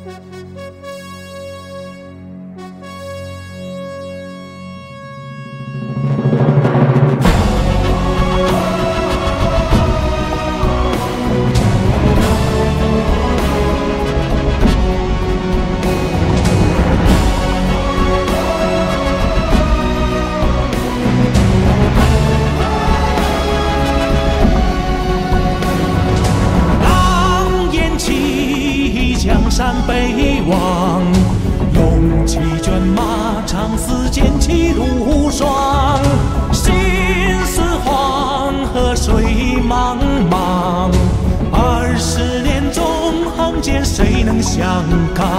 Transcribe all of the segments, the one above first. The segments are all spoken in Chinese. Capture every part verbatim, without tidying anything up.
江山北望，龙骑卷马，长嘶剑气如霜。心似黄河水茫茫，二十年纵横间，谁能相抗？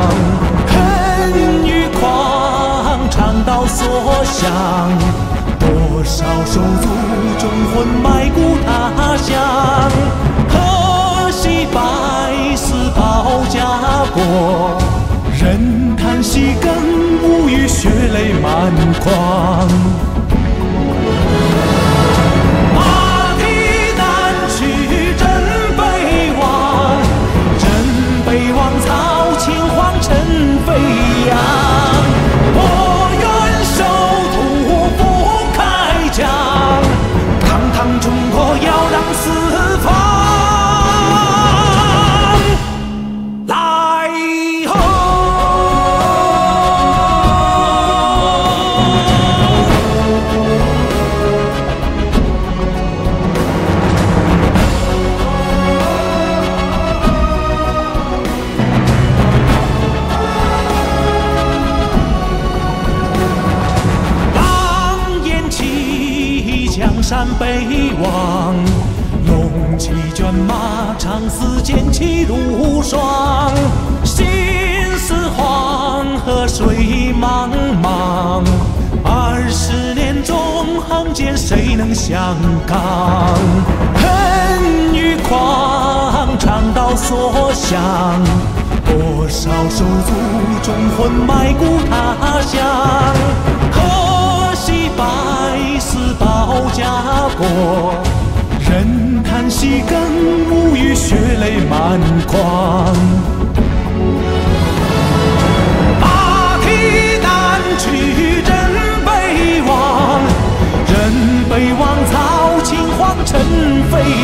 恨与狂，肠道所向，多少手足忠魂埋骨他乡。可惜百死保家国，任叹息更无语，血泪满眶。马蹄南去征北望，征北望曹秦皇尘飞扬。我愿守土不开疆，堂堂中国要让四方。江山北望，龙骑卷马，长嘶剑气如霜。心似黄河水茫茫，二十年纵横间，谁能相抗？恨与狂，肠道所向，多少手足忠魂埋骨他乡。可惜百死保家国，任叹息更无语，血泪满眶。马蹄南去征北望，征北望曹秦皇尘飞